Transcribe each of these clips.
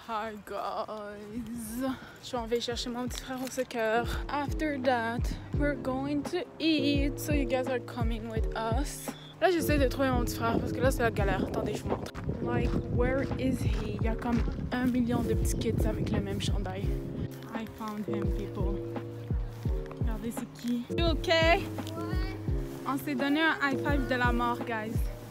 Hi guys! Je vais chercher mon petit frère au soccer. After that, we're going to eat. So you guys are coming with us. Là, j'essaie de trouver mon petit frère parce que là, c'est la galère. Attendez, je vous montre. Like, where is he? Il y a comme 1 million de petits kids avec le même chandail. I found him, people. Regardez, c'est qui? You okay? Ouais. On s'est donné un high five de la mort, guys.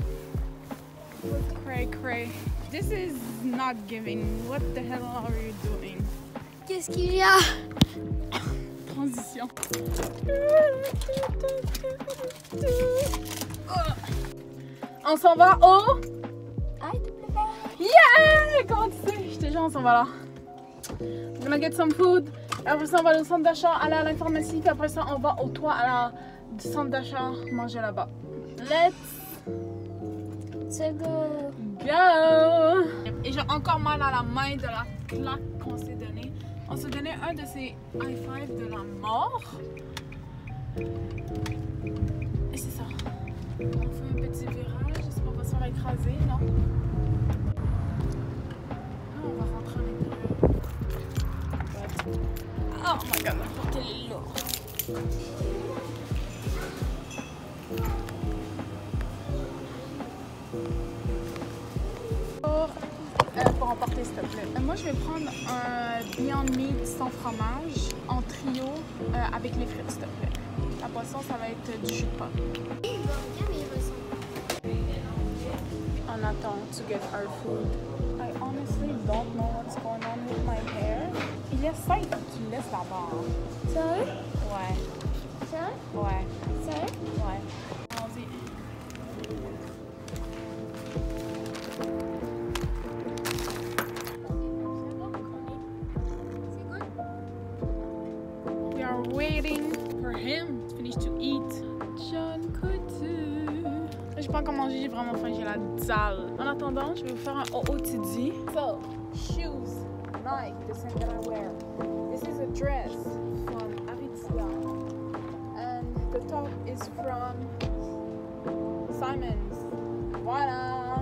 Cray, cray. This is not giving. What the hell are you doing? Qu'est-ce qu'il y a? Transition. On s'en va au... Aïe, te plaît. Yeah! Comment tu sais? Je te jure, on s'en va là. We're gonna get some food. Après ça, on va aller au centre d'achat, aller à la pharmacie. Puis après ça, on va au toit du centre d'achat, manger là-bas. Let's go. go! Et j'ai encore mal à la main de la claque qu'on s'est donné. On s'est donné un de ces high five de la mort. Et c'est ça. On fait un petit virage. Est-ce qu'on va se faire écraser? Non? On va rentrer à l'intérieur. Oh my god, la porte elle est lourde. Pour emporter, s'il te plaît. Moi, je vais prendre un Beyond Meat sans fromage en trio avec les frites, s'il te plaît. La boisson, ça va être du jus de pomme. Il va bien, mais il ressemble. On attend to get our food. I honestly don't know what's going on with my hair. Il y a ça, il faut que tu le laisses là-bas. Hein. Sérieux? Ouais. Sérieux? Ouais. Sérieux? Ouais. Allons-y. We are waiting for him to finish to eat. John Coutu. Je sais pas encore manger, j'ai vraiment faim, j'ai la dalle. En attendant, je vais vous faire un OOTD. So, shoes, Nike, the same that I wear. This is a dress from Aritzia. And the top is from Simons. Voilà.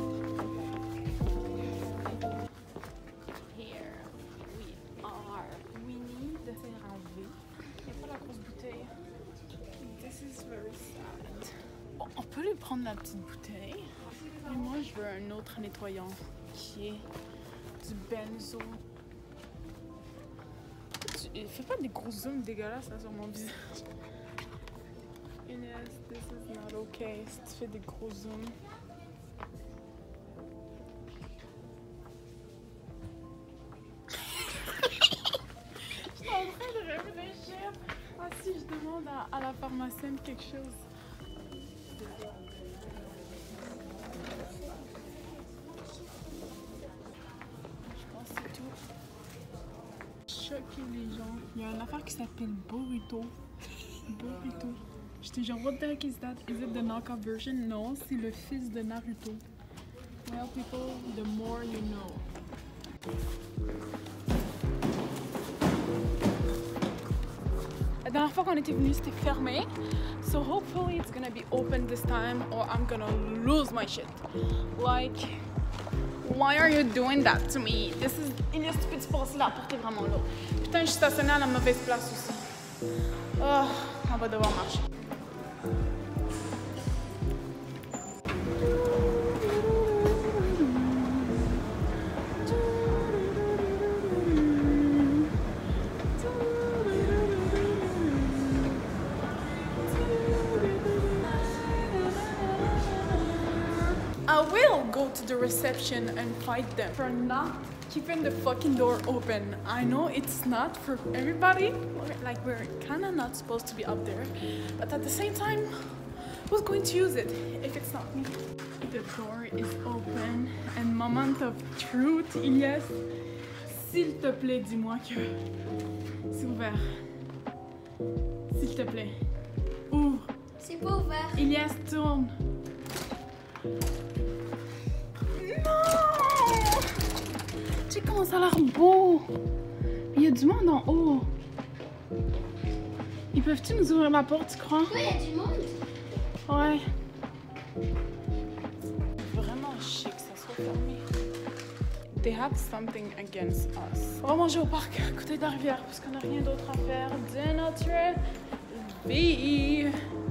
Here we are. We need the CeraV. Il n'y a pas la grosse bouteille. This is very sad. Bon, on peut lui prendre la petite bouteille. Mais moi, je veux un autre nettoyant qui est du benzo. Fais pas des gros zooms dégueulasses là, sur mon visage. Yes, this is not okay. Si tu fais des gros zooms. Je suis en train de réfléchir. Ah, si je demande à la pharmacienne quelque chose. Je pense que c'est tout. Choquer les gens. Il y a une affaire qui s'appelle Burrito. Burrito. J'étais genre, what the heck is that? Is it the knockoff version? Non, c'est le fils de Naruto. Well, people, the more you know. La dernière fois qu'on était venu, c'était fermé. So hopefully it's gonna be open this time or I'm gonna lose my shit. Like, why are you doing that to me? This is... Ilias, tu peux-tu passer la porte est vraiment lourde. Putain, je suis stationnée à la mauvaise place aussi. Oh, on va devoir marcher. I will go to the reception and fight them for not keeping the fucking door open. I know it's not for everybody, like we're kind of not supposed to be up there, but at the same time, who's going to use it if it's not me? The door is open and moment of truth, Ilias, s'il te plaît, dis-moi que c'est ouvert. S'il te plaît, ouvre. C'est pas ouvert. Ilias, tourne. Tu sais comment ça a l'air beau. Il y a du monde en haut. Ils peuvent-tu nous ouvrir la porte, tu crois? Oui, il y a du monde. Ouais. Vraiment chic que ça soit fermé. They have something against us. On va manger au parc à côté de la rivière parce qu'on n'a rien d'autre à faire de notre vie.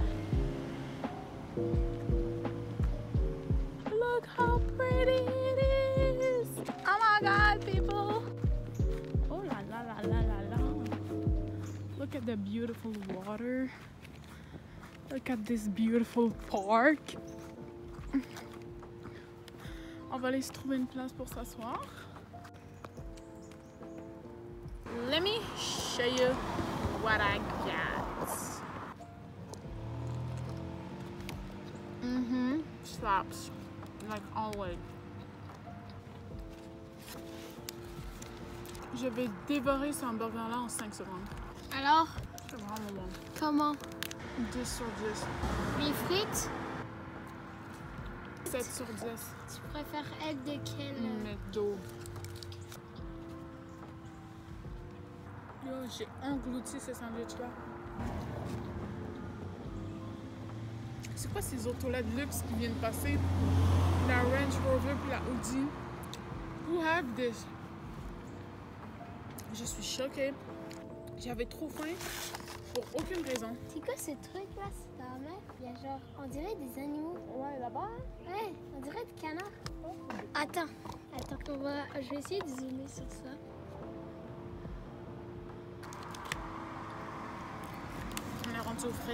Look how pretty it is. Oh my God, people. Oh la la la la la la. Look at the beautiful water. Look at this beautiful park. On va aller se trouver une place pour s'asseoir. Let me show you what I got. Slaps. Like always. Je vais dévorer ce hamburger-là en 5 secondes. Alors, C'est vraiment bon. comment? 10 sur 10. Les frites? 7 sur 10. Tu préfères être de quel? McDo. Yo, j'ai englouti ces sandwichs-là. C'est quoi ces autos-là de luxe qui viennent passer? La Range Rover puis la Audi. Who have this? Je suis choquée. J'avais trop faim pour aucune raison. C'est quoi ce truc-là? C'est dans la mer? Il y a genre, on dirait des animaux. Ouais, là-bas. Ouais, on dirait des canards. Attends, je vais essayer de zoomer sur ça. On est rendu aux frites.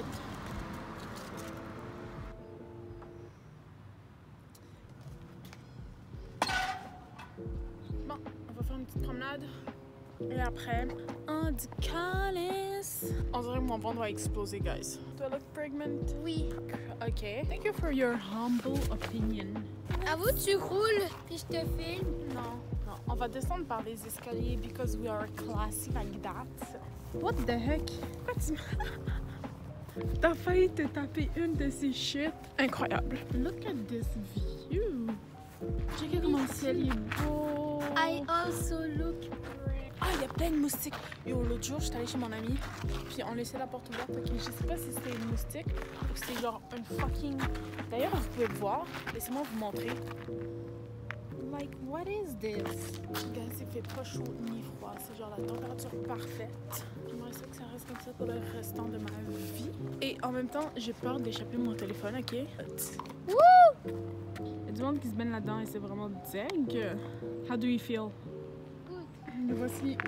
Bon, on va faire une petite promenade. Et après, on dit calice. On dirait que mon ventre va exploser, guys. Do I look pregnant? Oui. Okay. Thank you for your humble opinion. Avoue, tu roules puis je te filme. Non, non. On va descendre par les escaliers because we are classy like that. What the heck? Pourquoi tu T'as failli te taper une de ces shit. Incroyable. Look at this view. Checkez comment le ciel est beau. I also look. Ah, il y a plein de moustiques. Yo, l'autre jour, j'étais allée chez mon ami, puis on laissait la porte ouverte. Ok, je sais pas si c'était une moustique ou si c'était genre un fucking. D'ailleurs, vous pouvez le voir. Laissez-moi vous montrer. Like, what is this? Guys, il fait pas chaud ni froid. C'est genre la température parfaite. J'aimerais ça que ça reste comme ça pour le restant de ma vie. Et en même temps, j'ai peur d'échapper mon téléphone, ok? Woo! Il y a du monde qui se baigne là-dedans et c'est vraiment dingue. How do you feel? Good. Le voici.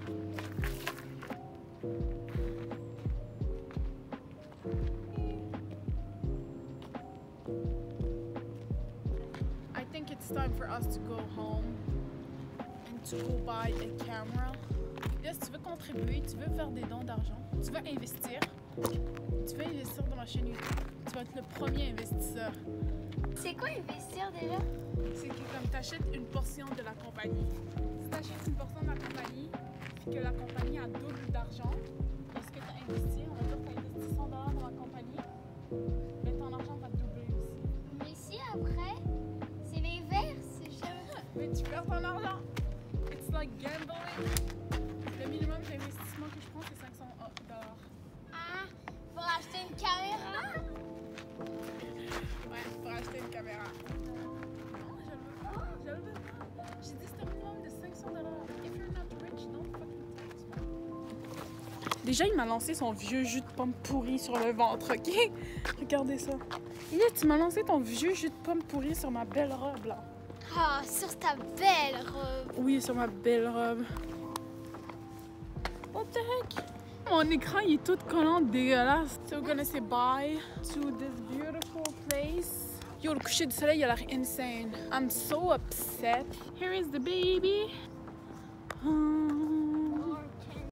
I think it's time for us to go home and to go buy a camera. Là, si tu veux contribuer, tu veux faire des dons d'argent, tu veux investir dans ma chaîne YouTube, tu vas être le premier investisseur. C'est quoi investir déjà? C'est que comme tu achètes une portion de la compagnie, si tu achètes une portion de la compagnie, puis que la compagnie a double d'argent, est-ce que tu as investi, on va dire que tu as investi 100 $ dans la compagnie, mais ton argent va doubler aussi. Mais si après, c'est l'inverse, genre. Mais tu perds ton argent. It's like gambling. Le minimum d'investissement que je prends, c'est 500 $. Ah, pour acheter une caméra? Ouais, pour acheter une caméra. Non, je le veux pas. Je le veux pas. J'ai dit c'est un minimum de 500 $. If you're not rich, don't fucking tax me. Déjà, il m'a lancé son vieux jus de pomme pourri sur le ventre, ok? Regardez ça. Et là, tu m'as lancé ton vieux jus de pomme pourri sur ma belle robe, là. Ah, sur ta belle robe. Oui, sur ma belle robe. What the heck? Mon écran, il est tout collant, dégueulasse. So we're gonna say bye to this beautiful place. Yo, le coucher du soleil, il a l'air insane. I'm so upset. Here is the baby.